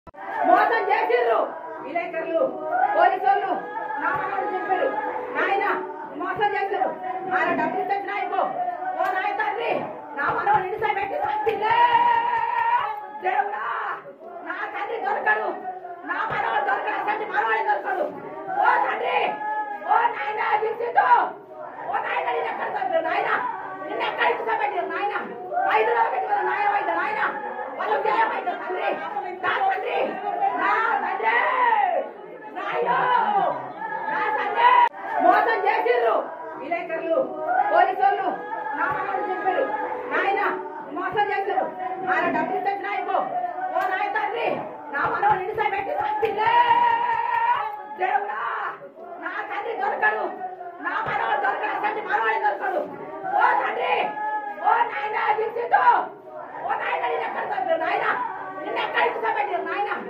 మోసం చేసిర్రు విలేకరులు పోలీసులు నా మనోడు చెప్పారు నాయన మోసం చేశారు ఆయన డబ్బులు తెచ్చిన అయిపో ఓ నాయ తండ్రి నా మనోడు నిడిసా పెట్టి చంపిలే దేవుడా నా తండ్రి దొరకడు నా మనోడు దొరకడు అసలు మనోడే దొరకడు ఓ తండ్రి ఓ నాయన దీక్షిత్ ఓ నాయన నేను ఎక్కడ చంపారు నాయన నిన్న ఎక్కడ ఇచ్చారు నాయన 5 రోజులు పెట్టి నాయన అయితే నాయన వాళ్ళు జయమైతే తండ్రి నా తండ్రి నా తండ్రి నాయన నా తండ్రి మోసం చేసిర్రు విలేకరులు పోలీసులు నా మనోడు చెప్పారు నాయన మోసం చేశారు ఆయన డబ్బులు తెచ్చిన అయిపో ఓ నాయ తండ్రి నా మనోడు నిడిసా పెట్టి చంపిలే దేవుడా నా తండ్రి దొరకడు నా మనోడు దొరకడు అసలు మనోడే దొరకడు ఓ తండ్రి ఓ నాయన దీక్షిత్ ఓ నాయన నేను ఎక్కడ చంపారు నాయన నిన్న ఎక్కడ ఇచ్చారు నాయన